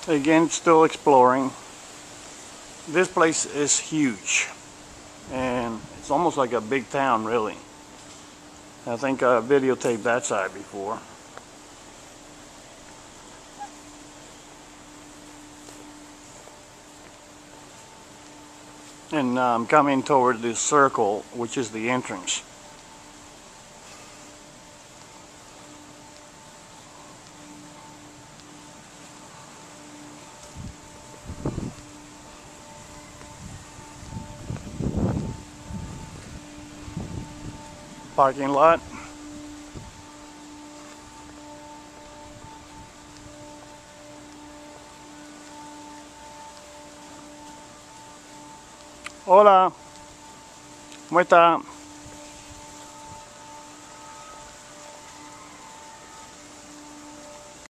Again, still exploring. This place is huge, and it's almost like a big town, really. I think I videotaped that side before. And I'm coming toward this circle, which is the entrance. Parking lot. Hola, ¿cómo está?